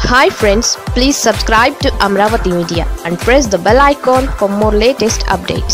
Hi friends, please subscribe to Amravati Media and press the bell icon for more latest updates.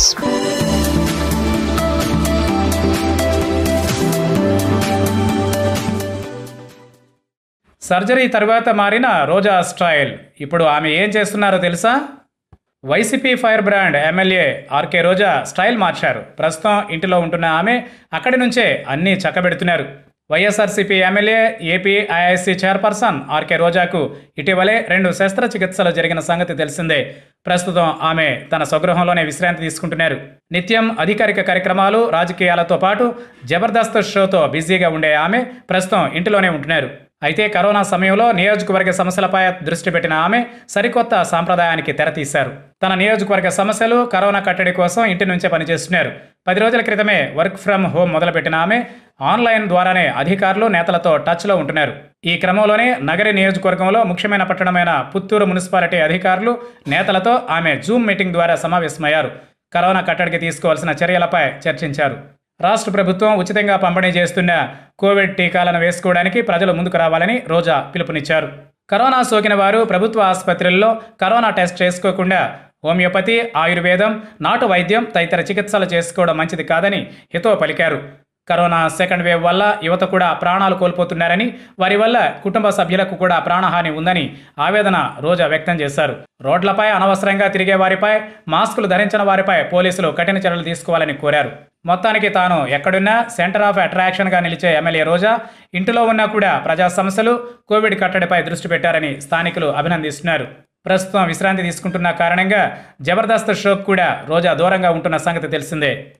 Surgery తర్వాత మారిన Roja style ఇప్పుడు ఆమె ఏం చేస్తున్నారో తెలుసా? YCP fire brand MLA RK Roja style మార్చారు. ప్రస్తుతం ఇంటిలో ఉంటున్న ఆమె అక్కడి నుంచే అన్నీ చక్కబెడుతున్నారు. వైఎస్ఆర్సీపీ ఎమ్మెల్యే ఏపీ ఐఐసీ చైర్పర్సన్ ఆర్కే రోజాకు ఇటీవలే 2 శస్త్రచికిత్సలు జరిగిన సంగతి తెలిసిందే. ప్రస్తుతం ఆమె తన స్వగృహంలోనే విశ్రాంతి తీసుకుంటున్నారు. నిత్యం అధికారిక కార్యక్రమాలు, రాజకీయాలతో పాటు జబర్దస్త్ షోతో బిజీగా ఉండే ఆమె ప్రస్తుతం ఇంటిలోనే ఉంటున్నారు. అయితే కరోనా సమయంలో నియోజకవర్గ సమస్యలపై దృష్టి పెట్టిన ఆమె సరికొత్త సాంప్రదాయానికి తెరతీశారు. తన నియోజకవర్గ సమస్యలు, కరోనా కట్టడి కోసం ఇంటి నుంచే పనిచేస్తున్నారు. 10 రోజుల క్రితమే వర్క్ ఫ్రమ్ హోమ్ మొదలుపెట్టిన ఆమె ఆన్లైన్ ద్వారానే అధికారులు, నేతలతో టచ్లో ఉంటున్నారు. ఈ క్రమంలోనే నగరి నియోజకవర్గంలో ముఖ్యమైన పట్టణమైన పుత్తూరు మున్సిపాలిటీ అధికారులు, నేతలతో ఆమె జూమ్ మీటింగ్ ద్వారా సమావేశమయ్యారు. కరోనా కట్టడికి తీసుకోవాల్సిన చర్యలపై చర్చించారు. రాష్ట్ర ప్రభుత్వం ఉచితంగా పంపిణీ చేస్తున్న కోవిడ్ టీకాలను వేసుకోవడానికి ప్రజలు ముందుకు రావాలని రోజా పిలుపునిచ్చారు. కరోనా సోకిన వారు ప్రభుత్వ ఆసుపత్రుల్లో కరోనా టెస్ట్ చేసుకోకుండా హోమియోపతి, ఆయుర్వేదం, నాటు వైద్యం తదితర చికిత్సలు చేసుకోవడం మంచిది కాదని హితవు పలికారు. కరోనా సెకండ్ వేవ్ వల్ల యువత కూడా ప్రాణాలు కోల్పోతున్నారని, వారి వల్ల కుటుంబ సభ్యులకు కూడా ప్రాణహాని ఉందని ఆవేదన రోజా వ్యక్తం చేశారు. రోడ్లపై అనవసరంగా తిరిగే వారిపై, మాస్కులు ధరించిన వారిపై పోలీసులు కఠిన చర్యలు తీసుకోవాలని కోరారు. మొత్తానికి తాను ఎక్కడున్నా సెంటర్ ఆఫ్ అట్రాక్షన్గా నిలిచే ఎమ్మెల్యే రోజా ఇంటిలో ఉన్నా కూడా ప్రజా సమస్యలు, కోవిడ్ కట్టడిపై దృష్టి పెట్టారని స్థానికులు అభినందిస్తున్నారు. ప్రస్తుతం విశ్రాంతి తీసుకుంటున్న కారణంగా జబర్దస్త్ షోకు కూడా రోజా దూరంగా ఉంటున్న సంగతి తెలిసిందే.